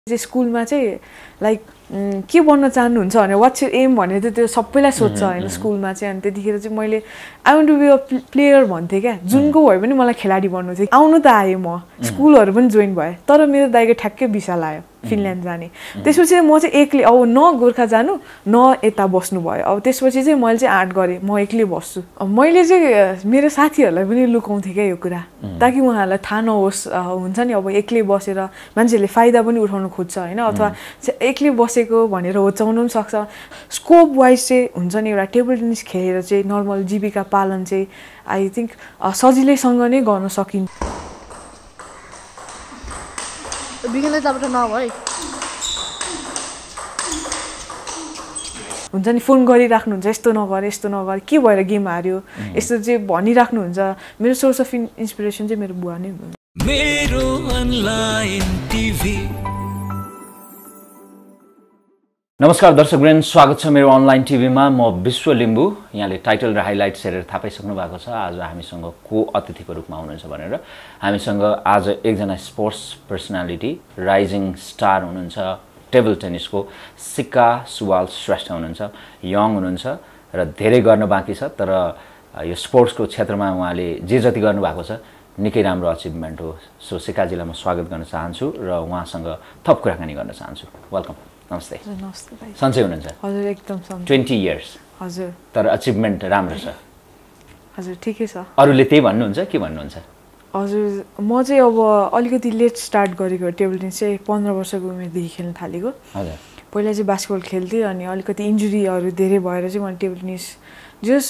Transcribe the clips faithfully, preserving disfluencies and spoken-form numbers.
स्कुलमा चाहिँ लाइक के बन्न चाहनुहुन्छ भने वाट्स योर एम भनेर त्यो सबैलाई सोध्छ हैन स्कुलमा चाहिँ। अनि त्यतिखेर चाहिँ मैले I want to be a player भन्थे क्या, जुनको भए पनि मलाई खेलाडी बन्नु थियो। आउनु त आएँ म, स्कुलहरू पनि जोइन भएँ, तर मेरो दाइको ठ्याक्कै भिसा लाग्यो फिनल्यान्ड जाने। त्यसपछि म चाहिँ एक्लै अब न गोर्खा जानु न यता बस्नु भयो। अब त्यसपछि चाहिँ मैले चाहिँ आँट गरेँ म एक्लै बस्छु। अब मैले चाहिँ मेरो साथीहरूलाई पनि लुकाउँथेँ क्या यो कुरा, ताकि उहाँहरूलाई थाहा नहोस्। हुन्छ नि अब एक्लै बसेर मान्छेहरूले फाइदा पनि उठाउनु खोज्छ होइन, अथवा एक्लै बसेको भनेर होचाउनु पनि सक्छ। स्कोप वाइज चाहिँ हुन्छ नि एउटा टेबल टेनिस खेलेर चाहिँ नर्मल जीविका पालन चाहिँ आई थिङ्क सजिलैसँग नै गर्न सकिन्छ। हुन्छ नि फोन गरिराख्नुहुन्छ यस्तो नगर यस्तो नगर के भएर गेम हार्यो यस्तो चाहिँ भनिराख्नुहुन्छ। मेरो सोर्स अफ इन्सपिरेसन चाहिँ मेरो बुवा नै हुनुहुन्छ। मेरो अनलाइन टिभी। नमस्कार दर्शकवृन्द, स्वागत छ मेरो अनलाइन टिभीमा। म विश्व लिम्बू। यहाँले टाइटल र हाइलाइट्स हेरेर थाहा पाइसक्नु भएको छ आज हामीसँग को अतिथिको रूपमा हुनुहुन्छ भनेर। हामीसँग आज एकजना स्पोर्ट्स पर्सनालिटी, राइजिङ स्टार हुनुहुन्छ, टेबल टेनिसको सिक्का सुवाल श्रेष्ठ हुनुहुन्छ। यङ हुनुहुन्छ र धेरै गर्न बाँकी छ, तर यो स्पोर्ट्सको क्षेत्रमा उहाँले जे जति गर्नुभएको छ निकै राम्रो अचिभमेन्ट हो। सो सिक्काजीलाई म स्वागत गर्न चाहन्छु र उहाँसँग थप कुराकानी गर्न चाहन्छु। वेलकम। नमस्ते। नमस्ते भाइ। सन्चै हुनुहुन्छ? हजुर एकदम सन्चै। Twenty years. हजुर। तर अचिभमेन्ट राम्रो छ। हजुर ठिकै छ। अरूले त्यही भन्नुहुन्छ के भन्नुहुन्छ? हजुर म चाहिँ अब अलिकति लेट स्टार्ट गरेको टेबल टेनिस चाहिँ पन्ध्र वर्षको उमेरदेखि खेल्न थालेको। हजुर। पहिला चाहिँ बास्केटबल खेल्थेँ, अनि अलिकति इन्जुरीहरू धेरै भएर चाहिँ मैले टेबल टेनिस जस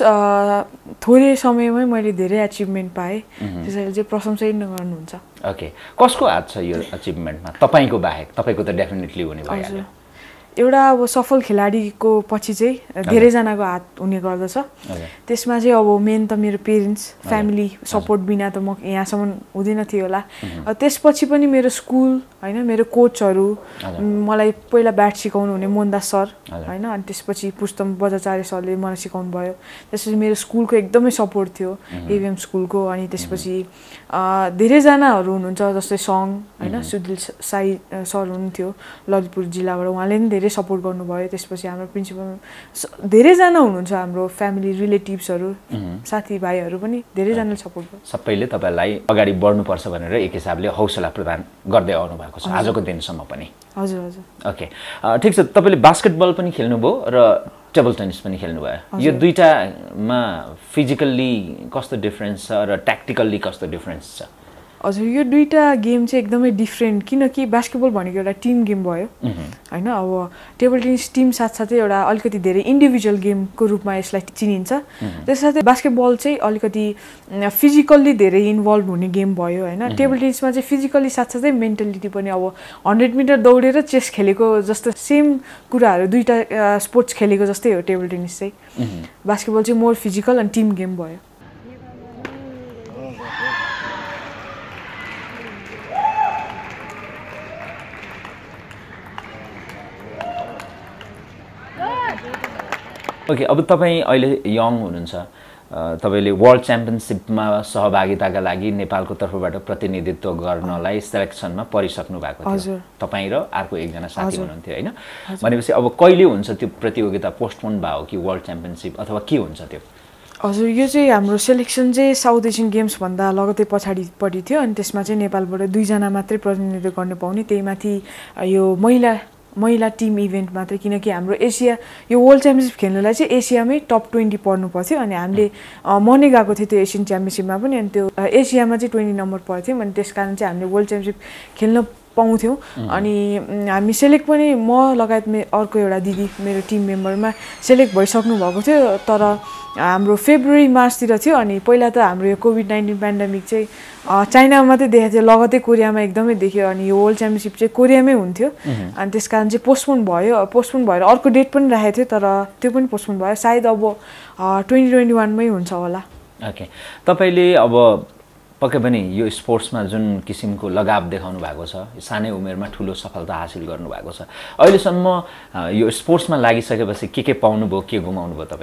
थोरै समयमै मैले धेरै अचिभमेन्ट पाएँ। त्यसैले चाहिँ प्रशंसा नै गर्नुहुन्छ। ओके, कसको हात छ यो अचिभमेन्टमा? तपाईँको बाहेक? तपाईँको त डेफिनेटली हुने भइहाल्यो। एउटा अब सफल खेलाडीको पछि चाहिँ धेरैजनाको हात हुने गर्दछ। त्यसमा चाहिँ अब मेन त मेरो पेरेन्ट्स, फ्यामिली सपोर्ट बिना त म यहाँसम्म हुँदैन थियो होला। त्यसपछि पनि मेरो स्कुल होइन, मेरो कोचहरू, मलाई पहिला ब्याट सिकाउनु हुने मोहनदास सर होइन, अनि त्यसपछि पुष्तम बजाचार्य सरले मलाई सिकाउनु भयो। त्यसपछि मेरो स्कुलको एकदमै सपोर्ट थियो, एभिएम स्कुलको। अनि त्यसपछि धेरैजनाहरू हुनुहुन्छ जस्तै सङ होइन, सुदिल साई सर हुनुहुन्थ्यो ललितपुर जिल्लाबाट, उहाँले पनि धेरै सपोर्ट गर्नुभयो। त्यसपछि हाम्रो प्रिन्सिपल धेरैजना हुनुहुन्छ, हाम्रो फ्यामिली रिलेटिभ्सहरू साथीभाइहरू पनि धेरैजनाले सपोर्ट गर्छ। सबैले तपाईँलाई अगाडि बढ्नुपर्छ भनेर एक हिसाबले हौसला प्रदान गर्दै आउनु भएको छ आजको दिनसम्म पनि। हजुर हजुर। ओके ठिक छ। तपाईँले बास्केटबल पनि खेल्नुभयो र टेबल टेनिस पनि खेल्नुभयो। यो दुईटामा फिजिकल्ली कस्तो डिफ्रेन्स छ र ट्याक्टिकल्ली कस्तो डिफ्रेन्स छ? हजुर यो दुईटा गेम चाहिँ एकदमै डिफ्रेन्ट, किनकि बास्केटबल भनेको एउटा टिम गेम भयो होइन। अब टेबल टेनिस टिम साथसाथै एउटा अलिकति धेरै इन्डिभिजुअल गेमको रूपमा यसलाई चिनिन्छ। त्यससाथै बास्केटबल चाहिँ अलिकति फिजिकल्ली धेरै इन्भल्भ हुने गेम भयो होइन। टेबल टेनिसमा चाहिँ फिजिकल्ली साथसाथै मेन्टलिटी पनि, अब हन्ड्रेड मिटर दौडेर चेस खेलेको जस्तो सेम कुराहरू दुईवटा स्पोर्ट्स खेलेको जस्तै हो टेबल टेनिस चाहिँ। बास्केटबल चाहिँ मोर फिजिकल अनि टिम गेम भयो। ओके, अब तपाईँ अहिले यङ हुनुहुन्छ, तपाईँले वर्ल्ड च्याम्पियनसिपमा सहभागिताका लागि नेपालको तर्फबाट प्रतिनिधित्व गर्नलाई सेलेक्सनमा परिसक्नु भएको थियो। तपाईँ र अर्को एकजना साथी हुनुहुन्थ्यो होइन। भनेपछि अब कहिले हुन्छ त्यो प्रतियोगिता? पोस्टपोन भयो कि वर्ल्ड च्याम्पियनसिप अथवा के हुन्छ त्यो? हजुर यो चाहिँ हाम्रो सेलेक्सन चाहिँ साउथ एसियन गेम्सभन्दा लगतै पछाडिपट्टि थियो। अनि त्यसमा चाहिँ नेपालबाट दुईजना मात्रै प्रतिनिधित्व गर्न पाउने, त्यही माथि यो महिला महिला टिम इभेन्ट मात्रै, किनकि हाम्रो एसिया यो वर्ल्ड च्याम्पियनसिप खेल्नलाई चाहिँ एसियामै टप ट्वेन्टी पर्नु पर्थ्यो। अनि हामीले म नै गएको थियो त्यो एसियन च्याम्पियनसिपमा पनि, अनि त्यो एसियामा चाहिँ ट्वेन्टी नम्बर पर्थ्यौँ। अनि त्यस कारण चाहिँ हामीले वर्ल्ड च्याम्पियनसिप खेल्न पाउँथ्यौँ। अनि हामी सेलेक्ट पनि, म लगायत मे अर्को एउटा दिदी मेरो टिम मेम्बरमा सेलेक्ट भइसक्नु भएको थियो, तर हाम्रो फेब्रुअरी मार्चतिर थियो। अनि पहिला त हाम्रो यो कोभिड नाइन्टिन पेन्डेमिक चाहिँ चाइनामा मात्रै देखाएको थियो, लगतै कोरियामा एकदमै देख्यो। अनि यो वर्ल्ड च्याम्पियनसिप चाहिँ कोरियामै हुन्थ्यो, अनि त्यस कारण चाहिँ पोस्टपोन भयो। पोस्टपोन भएर अर्को डेट पनि राखेको थियो, तर त्यो पनि पोस्टपोन भयो। सायद अब ट्वेन्टी ट्वेन्टी वानमै हुन्छ होला। ओके, तपाईँले अब पक्कै पनि यो स्पोर्ट्समा जुन किसिमको लगाव देखाउनु भएको छ, सानै उमेरमा ठुलो सफलता हासिल गर्नुभएको छ, अहिलेसम्म यो स्पोर्ट्समा लागिसकेपछि के के पाउनुभयो, के गुमाउनु भयो तपाईँले?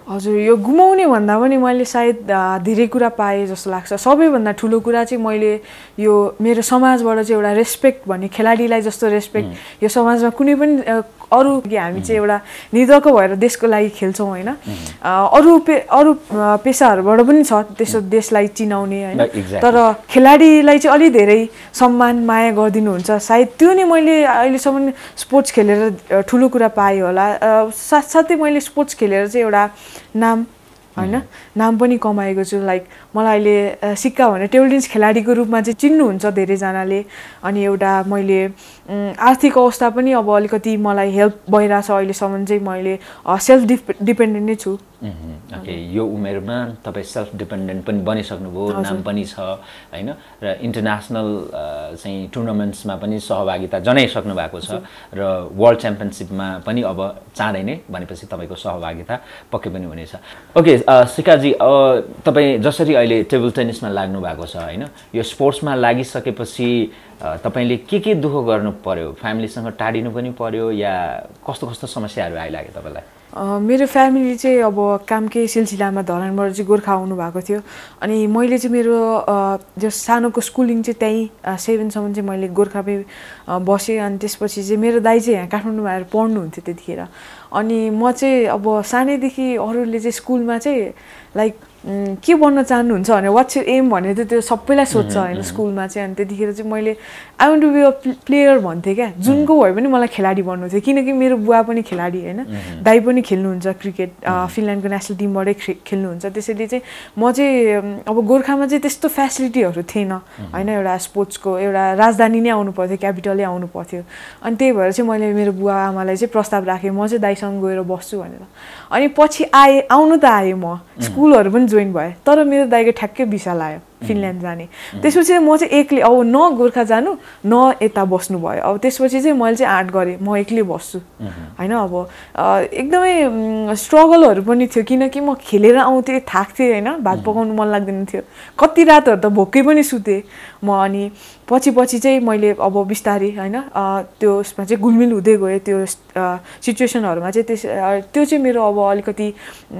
हजुर यो गुमाउने भन्दा पनि मैले सायद धेरै कुरा पाएँ जस्तो लाग्छ। सबैभन्दा ठुलो कुरा चाहिँ मैले यो मेरो समाजबाट चाहिँ एउटा रेस्पेक्ट भन्ने खेलाडीलाई जस्तो रेस्पेक्ट यो समाजमा कुनै पनि अरू हामी चाहिँ एउटा निर्धक्क भएर देशको लागि खेल्छौँ होइन। अरू पे अरू पेसाहरूबाट पनि छ त्यसो देशलाई चिनाउने होइन, तर खेलाडीलाई चाहिँ अलि धेरै सम्मान माया गरिदिनुहुन्छ। सायद त्यो नै मैले अहिलेसम्म स्पोर्ट्स खेलेर ठुलो कुरा पाएँ होला। साथसाथै मैले स्पोर्ट्स खेलेर चाहिँ एउटा नाम होइन नाम पनि कमाएको छु। लाइक मलाई अहिले सिक्का भने टेबल टेनिस खेलाडीको रूपमा चाहिँ चिन्नुहुन्छ धेरैजनाले। अनि एउटा मैले आर्थिक अवस्था पनि अब अलिकति मलाई हेल्प भइरहेछ। अहिलेसम्म चाहिँ मैले सेल्फ डिप डिपेन्डेन्ट नै छु। ओके, यो उमेरमा तपाईँ सेल्फ डिपेन्डेन्ट पनि बनिसक्नुभयो, नाम पनि छ होइन, र इन्टरनेसनल चाहिँ टुर्नामेन्ट्समा पनि सहभागिता जनाइसक्नु भएको छ र वर्ल्ड च्याम्पियनसिपमा पनि अब चाँडै नै भनेपछि तपाईँको सहभागिता पक्कै पनि हुनेछ। ओके सिक्काजी, तपाईँ जसरी अहिले टेबल टेनिसमा लाग्नु भएको छ होइन, यो स्पोर्ट्समा लागिसकेपछि तपाईँले के के दुःख गर्नु पर्यो? फ्यामिलीसँग टाढिनु पनि पर्यो या कस्तो कस्तो समस्याहरू आइलाग्यो तपाईँलाई? मेरो फ्यामिली चाहिँ अब कामकै सिलसिलामा धरानबाट चाहिँ गोर्खा आउनु भएको थियो। अनि मैले चाहिँ मेरो जो सानोको स्कुलिङ चाहिँ त्यहीँ सेभेनसम्म चाहिँ मैले गोर्खामै बसेँ। अनि त्यसपछि चाहिँ मेरो दाइ चाहिँ यहाँ काठमाडौँमा आएर पढ्नुहुन्थ्यो त्यतिखेर। अनि म चाहिँ अब सानैदेखि अरूले चाहिँ स्कुलमा चाहिँ लाइक के बन्न चाहनुहुन्छ भने वाट्स योर एम भनेर चाहिँ त्यो सबैलाई सोध्छ होइन स्कुलमा चाहिँ। अनि त्यतिखेर चाहिँ मैले I want to be a player भन्थेँ क्या, जुनको भए पनि मलाई खेलाडी बन्नु थियो। किनकि मेरो बुवा पनि खेलाडी होइन, दाइ पनि खेल्नुहुन्छ क्रिकेट, फिनल्यान्डको नेसनल टिमबाटै खेल्नुहुन्छ। त्यसैले चाहिँ म चाहिँ अब गोर्खामा चाहिँ त्यस्तो फेसिलिटीहरू थिएन होइन, एउटा स्पोर्ट्सको एउटा राजधानी नै आउनु पर्थ्यो, क्यापिटलै आउनु पर्थ्यो। अनि त्यही भएर चाहिँ मैले मेरो बुवा आमालाई चाहिँ प्रस्ताव राखेँ म चाहिँ दाइसँग गएर बस्छु भनेर। अनि पछि आएँ आउनु त आएँ, म स्कुलहरू पनि जोइन भएँ, तर मेरो दाइको ठ्याक्कै भिसा लाग्यो फिनल्यान्ड जाने। त्यसपछि म चाहिँ एक्लै अब न गोर्खा जानु न यता बस्नु भयो। अब त्यसपछि चाहिँ मैले चाहिँ आँट गरेँ म एक्लै बस्छु होइन। अब एकदमै स्ट्रगलहरू पनि थियो किनकि म खेलेर आउँथेँ, थाक्थेँ होइन, भात पकाउनु मन लाग्दैन थियो, कति रातहरू त भोकै पनि सुतेँ म। अनि पछि पछि चाहिँ मैले अब बिस्तारै होइन त्यो उसमा चाहिँ घुलमिल हुँदै गएँ त्यो सिचुएसनहरूमा चाहिँ। त्यस त्यो चाहिँ मेरो अब अलिकति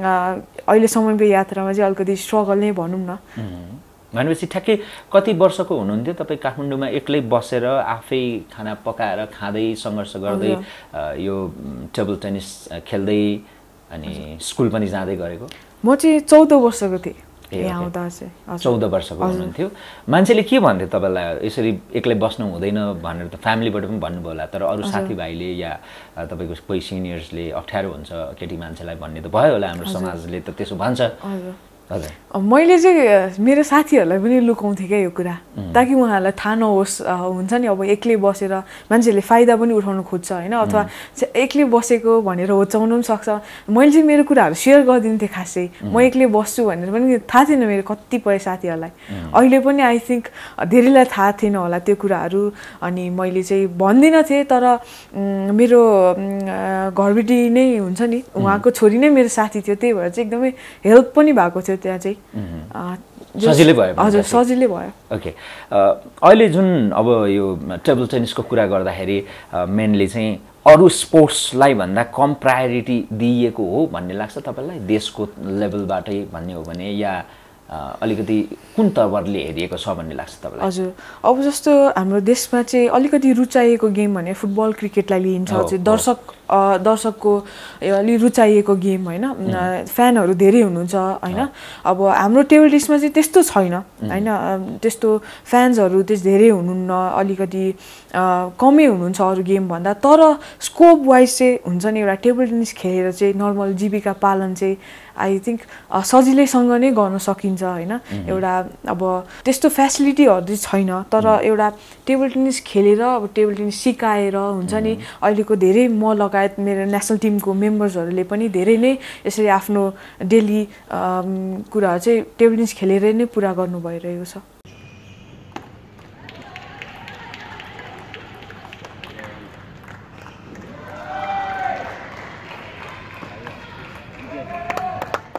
अहिलेसम्मको यात्रामा चाहिँ अलिकति स्ट्रगल नै भनौँ न। भनेपछि ठ्याक्कै कति वर्षको हुनुहुन्थ्यो तपाईँ काठमाडौँमा एक्लै बसेर आफै खाना पकाएर खाँदै सङ्घर्ष गर्दै यो टेबल टेनिस खेल्दै अनि स्कुल पनि जाँदै गरेको? म चाहिँ चौध वर्षको थिएँ आउँदा चाहिँ। चौध वर्षको हुनुहुन्थ्यो। मान्छेले के भन्थ्यो तपाईँलाई यसरी एक्लै बस्नु हुँदैन भनेर? त फ्यामिलीबाट पनि भन्नुभयो होला, तर अरू साथीभाइले या तपाईँको कोही सिनियर्सले अप्ठ्यारो हुन्छ केटी मान्छेलाई भन्ने त भयो होला, हाम्रो समाजले त त्यसो भन्छ। मैले चाहिँ मेरो साथीहरूलाई पनि लुकाउँथेँ क्या यो कुरा, ताकि उहाँहरूलाई थाहा नहोस्। हुन्छ नि अब एक्लै बसेर मान्छेहरूले फाइदा पनि उठाउनु खोज्छ होइन, अथवा एक्लै बसेको भनेर होच्याउनु पनि सक्छ। मैले चाहिँ मेरो कुराहरू सेयर गरिदिन्थेँ खासै, म एक्लै बस्छु भनेर पनि थाहा थिएन मेरो कतिपय साथीहरूलाई। अहिले पनि आई थिङ्क धेरैलाई थाहा थिएन होला त्यो कुराहरू। अनि मैले चाहिँ भन्दिनँ थिएँ, तर मेरो घरबेटी नै हुन्छ नि, उहाँको छोरी नै मेरो साथी थियो, त्यही भएर चाहिँ एकदमै हेल्प पनि भएको थियो त्यहाँ चाहिँ। सजिलै भयो? हजुर सजिलै भयो। ओके, अहिले जुन अब यो टेबल टेनिसको कुरा गर्दाखेरि मेनली चाहिँ अरू स्पोर्ट्सलाई भन्दा कम प्रायोरिटी दिइएको हो भन्ने लाग्छ तपाईँलाई देशको लेभलबाटै भन्ने हो भने, या अलिकति कुन तवरले हेरिएको छ भन्ने लाग्छ तपाईँलाई? हजुर, अब जस्तो हाम्रो देशमा चाहिँ अलिकति रुचाइएको गेम भने फुटबल क्रिकेटलाई लिइन्छ चाहिँ। दर्शक दर्शकको अलि रुचाइएको गेम होइन, फ्यानहरू धेरै हुनुहुन्छ होइन। अब हाम्रो टेबल टेनिसमा चाहिँ त्यस्तो छैन होइन, त्यस्तो फ्यान्सहरू त्यस धेरै हुनुहुन्न, अलिकति कमै हुनुहुन्छ अरू गेमभन्दा। तर स्कोप वाइज चाहिँ हुन्छ नि, एउटा टेबल टेनिस खेलेर चाहिँ नर्मल जीविका पालन चाहिँ आई थिङ्क सजिलैसँग नै गर्न सकिन्छ होइन। एउटा अब त्यस्तो फेसिलिटीहरू चाहिँ छैन, तर एउटा टेबल टेनिस खेलेर अब टेबल टेनिस सिकाएर हुन्छ नि, अहिलेको धेरै म लगायत मेरो नेसनल टिमको मेम्बर्सहरूले पनि धेरै नै यसरी आफ्नो डेली कुराहरू चाहिँ टेबल टेनिस खेलेर नै पुरा गर्नु भइरहेको छ।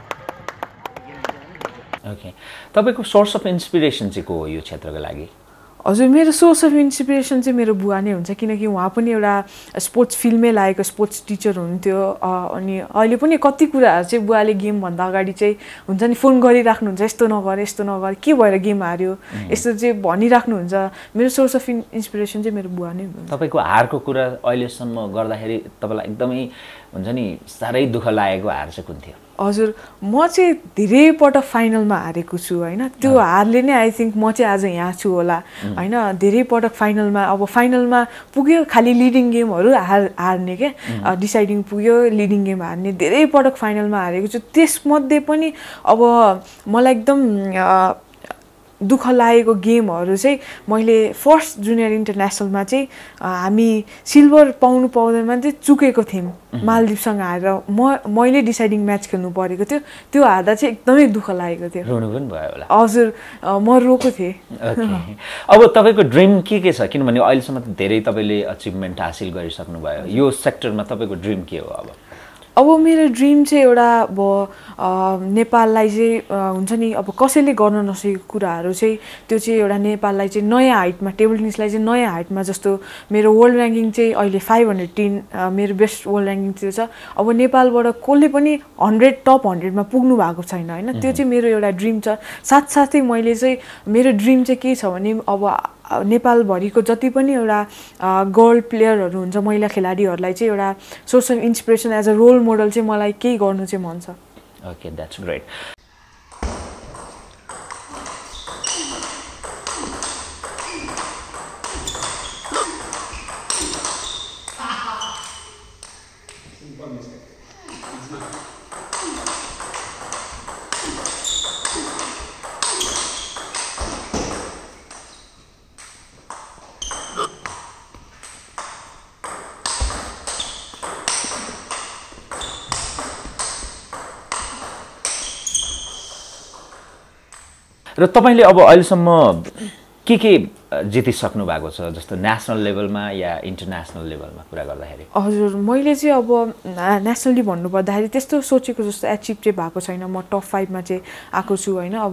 ओके, तपाईँको सोर्स अफ इन्सपिरेसन चाहिँ को हो यो क्षेत्रको लागि? हजुर मेरो सोर्स अफ इन्सपिरेसन चाहिँ मेरो बुवा नै हुन्छ किनकि उहाँ पनि एउटा स्पोर्ट्स फिल्डमै लागेको स्पोर्ट्स टिचर हुनुहुन्थ्यो अनि अहिले पनि कति कुराहरू चाहिँ बुवाले गेमभन्दा अगाडि चाहिँ हुन्छ नि फोन गरिराख्नुहुन्छ यस्तो नगर यस्तो नगर के भएर गेम हार्यो यस्तो चाहिँ भनिराख्नुहुन्छ मेरो सोर्स अफ इन्सपिरेसन चाहिँ मेरो बुवा नै हुनुहुन्छ तपाईँको हारको कुरा अहिलेसम्म गर्दाखेरि तपाईँलाई एकदमै हुन्छ नि साह्रै दुःख लागेको हार चाहिँ कुन थियो हजुर म चाहिँ धेरै पटक फाइनलमा हारेको छु होइन त्यो हारले नै आई थिङ्क म चाहिँ आज यहाँ छु होला होइन धेरै पटक फाइनलमा अब फाइनलमा पुग्यो खालि लिडिङ गेमहरू हार हार्ने क्या डिसाइडिङ पुग्यो लिडिङ गेम हार्ने धेरै पटक फाइनलमा हारेको छु त्यसमध्ये पनि अब मलाई एकदम दुःख लागेको गेमहरू चाहिँ मैले फर्स्ट जुनियर इन्टरनेसनलमा चाहिँ हामी सिल्भर पाउनु पाउँदैमा चाहिँ चुकेको थियौँ मालदिप्ससँग हारेर म मैले डिसाइडिङ म्याच खेल्नु परेको थियो त्यो हार्दा चाहिँ एकदमै दुःख लागेको थियो रोनु पनि भयो होला हजुर म रोएको थिएँ अब तपाईँको ड्रिम के के छ किनभने अहिलेसम्म धेरै तपाईँले अचिभमेन्ट हासिल गरिसक्नु भयो यो सेक्टरमा तपाईँको ड्रिम के हो अब अब मेरो ड्रिम चाहिँ एउटा अब नेपाललाई चाहिँ हुन्छ नि अब कसैले गर्न नसकेको कुराहरू चाहिँ त्यो चाहिँ एउटा नेपाललाई चाहिँ नयाँ हाइटमा टेबल टेनिसलाई चाहिँ नयाँ हाइटमा जस्तो मेरो वर्ल्ड ऱ्याङ्किङ चाहिँ अहिले फाइभ हन्ड्रेड टेन मेरो बेस्ट वर्ल्ड ऱ्याङ्किङ त्यो छ अब नेपालबाट कसले पनि हन्ड्रेड टप हन्ड्रेडमा पुग्नु भएको छैन होइन त्यो चाहिँ मेरो एउटा ड्रिम छ साथसाथै मैले चाहिँ मेरो ड्रिम चाहिँ के छ भने अब नेपालभरिको जति पनि एउटा गर्ल प्लेयरहरू हुन्छ महिला खेलाडीहरूलाई चाहिँ एउटा source of inspiration as a role model चाहिँ मलाई केही गर्नु चाहिँ मन छ ओके द्याट्स ग्रेट र तपाईले अब अहिलेसम्म के के जितिसक्नु भएको छ जस्तो नेसनल लेभलमा या इन्टरनेसनल लेभलमा कुरा गर्दाखेरि हजुर मैले चाहिँ अब नेसनली भन्नुपर्दाखेरि त्यस्तो सोचेको जस्तो एचिभ चाहिँ भएको छैन म टप फाइभमा चाहिँ आएको छु होइन अब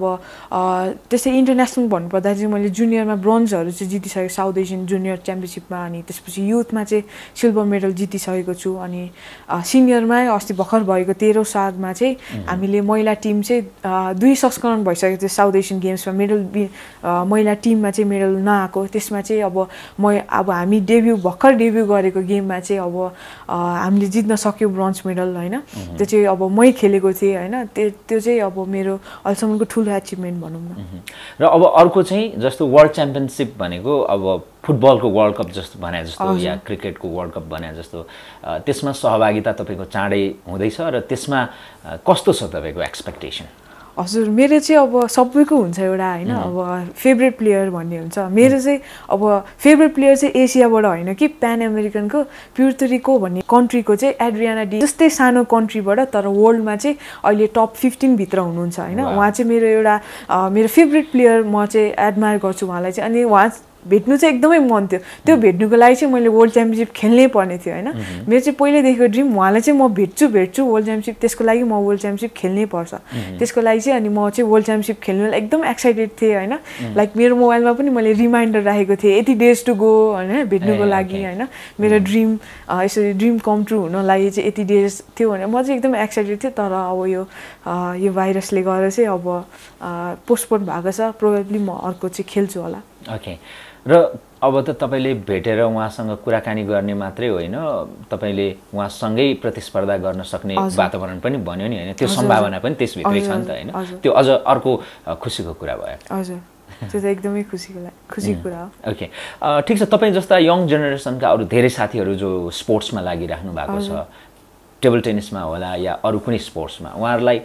त्यसै इन्टरनेसनल भन्नुपर्दाखेरि चाहिँ मैले जुनियरमा ब्रोन्जहरू चाहिँ जितिसकेको साउथ एसियन जुनियर च्याम्पियनसिपमा अनि त्यसपछि युथमा चाहिँ सिल्भर मेडल जितिसकेको छु अनि सिनियरमा अस्ति भर्खर भएको तेह्रौँ सालमा चाहिँ हामीले महिला टिम चाहिँ दुई संस्करण भइसकेको थियो साउथ एसियन गेम्समा मेडल महिला टिममा चाहिँ मेडल नआएको त्यसमा चाहिँ अब म अब हामी डेब्यू भर्खर डेब्यू गरेको गेममा चाहिँ अब हामीले जित्न सक्यौँ ब्रोन्ज मेडल होइन त्यो चाहिँ अब मै खेलेको थिएँ होइन त्यो त्यो चाहिँ अब मेरो अहिलेसम्मको ठुलो एचिभमेन्ट भनौँ न र अब अर्को चाहिँ जस्तो वर्ल्ड च्याम्पियनसिप भनेको अब फुटबलको वर्ल्ड कप जस्तो भने जस्तो या क्रिकेटको वर्ल्ड कप भने जस्तो त्यसमा सहभागिता तपाईँको चाँडै हुँदैछ र त्यसमा कस्तो छ तपाईँको एक्सपेक्टेसन हजुर मेरो चाहिँ अब सबैको हुन्छ एउटा होइन अब फेभरेट प्लेयर भन्ने हुन्छ मेरो चाहिँ अब फेभरेट प्लेयर चाहिँ एसियाबाट होइन कि प्यान अमेरिकनको प्युर्तोरिको भन्ने कन्ट्रीको चाहिँ एड्रियाना डी जस्तै सानो कन्ट्रीबाट तर वर्ल्डमा चाहिँ अहिले टप फिफ्टिनभित्र हुनुहुन्छ होइन उहाँ चाहिँ मेरो एउटा मेरो फेभरेट प्लेयर म चाहिँ एडमायर गर्छु उहाँलाई चाहिँ अनि उहाँ भेट्नु चाहिँ एकदमै मन थियो त्यो भेट्नुको लागि चाहिँ मैले वर्ल्ड च्याम्पियनसिप खेल्नै पर्ने थियो होइन मेरो चाहिँ पहिल्यैदेखिको ड्रिम उहाँलाई चाहिँ म भेट्छु भेट्छु वर्ल्ड च्याम्पियनसिप त्यसको लागि म वर्ल्ड च्याम्पियनसिप खेल्नै पर्छ त्यसको लागि चाहिँ अनि म चाहिँ वर्ल्ड च्याम्पियनसिप खेल्नुलाई एकदम एक्साइटेड थिएँ होइन लाइक मेरो मोबाइलमा पनि मैले रिमाइन्डर राखेको थिएँ यति डेज टु गो होइन भेट्नुको लागि होइन मेरो ड्रिम यसरी ड्रिम कम ट्रु हुन लागि चाहिँ यति डेज थियो भने म चाहिँ एकदम एक्साइटेड थिएँ तर अब यो यो भाइरसले गर्दा चाहिँ अब पोस्टपोन भएको छ प्रोबेबली म अर्को चाहिँ खेल्छु होला ओके र अब त तपाईँले भेटेर उहाँसँग कुराकानी गर्ने मात्रै होइन तपाईँले उहाँसँगै प्रतिस्पर्धा गर्न सक्ने वातावरण पनि बन्यो नि होइन त्यो सम्भावना पनि त्यसभित्रै छ नि त होइन त्यो अझ अर्को खुसीको कुरा भयो हजुर त्यो त एकदमै खुसीको खुसीको कुरा हो ओके ठिक छ तपाईँ जस्ता यङ जेनेरेसनका अरू धेरै साथीहरू जो स्पोर्ट्समा लागिराख्नु भएको छ टेबल टेनिसमा होला या अरू कुनै स्पोर्ट्समा उहाँहरूलाई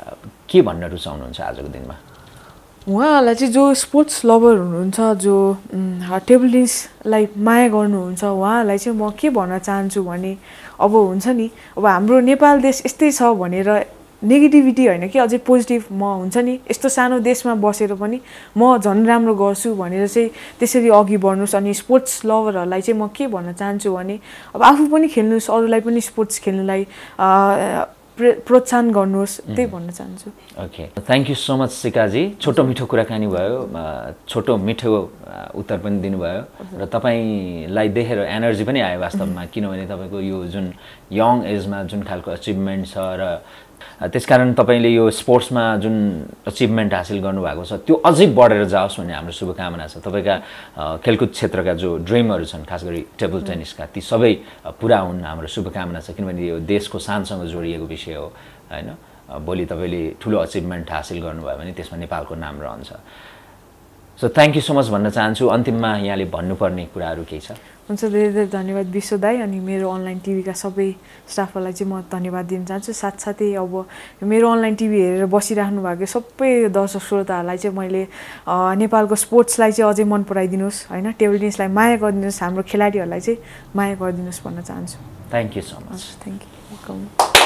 के भन्न रुचाउनुहुन्छ आजको दिनमा उहाँहरूलाई चाहिँ जो स्पोर्ट्स लभर हुनुहुन्छ जो टेबल टेनिसलाई माया गर्नुहुन्छ उहाँहरूलाई चाहिँ म के भन्न चाहन्छु भने अब हुन्छ नि अब हाम्रो नेपाल देश यस्तै छ भनेर नेगेटिभिटी होइन कि अझै पोजिटिभ म हुन्छ नि यस्तो सानो देशमा बसेर पनि म झन् राम्रो गर्छु भनेर चाहिँ त्यसरी अघि बढ्नुहोस् अनि स्पोर्ट्स लभरहरूलाई चाहिँ म के भन्न चाहन्छु भने अब आफू पनि खेल्नुहोस् अरूलाई पनि स्पोर्ट्स खेल्नुलाई प्रोत्साहन गर्नुहोस् त्यही भन्न चाहन्छु। Okay, thank you so much सिकाजी। छोटो मिठो कुराकानी भयो, छोटो मिठो उत्तर पनि दिनुभयो र तपाईँलाई देखेर एनर्जी पनि आयो वास्तवमा, किनभने तपाईँको यो जुन यङ एजमा जुन खालको अचिभमेन्ट छ र त्यसकारण तपाईँले यो स्पोर्ट्समा जुन अचिभमेन्ट हासिल गर्नुभएको छ त्यो अझै बढेर जाओस् भन्ने हाम्रो शुभकामना छ। तपाईँका खेलकुद क्षेत्रका जो ड्रिमहरू छन्, खास गरी टेबल टेनिसका, ती सबै पुरा हुन् हाम्रो शुभकामना छ, किनभने यो देशको शानसँग जोडिएको विषय हो होइन। भोलि तपाईँले ठुलो अचिभमेन्ट हासिल गर्नुभयो भने त्यसमा नेपालको नाम रहन्छ। So thank you so much भन्न चाहन्छु। अन्तिममा यहाँले भन्नुपर्ने कुराहरू केही छ? हुन्छ, धेरै धेरै धन्यवाद विश्व दाई अनि मेरो अनलाइन टिभीका सबै स्टाफहरूलाई चाहिँ म धन्यवाद दिन चाहन्छु। साथसाथै अब मेरो अनलाइन टिभी हेरेर बसिराख्नु भएको सबै दर्शक श्रोताहरूलाई चाहिँ मैले नेपालको स्पोर्ट्सलाई चाहिँ अझै मन पराइदिनुहोस् होइन, टेबल टेनिसलाई माया गरिदिनुहोस्, हाम्रो खेलाडीहरूलाई चाहिँ माया गरिदिनुहोस् भन्न चाहन्छु। Thank you so much. Thank you, welcome.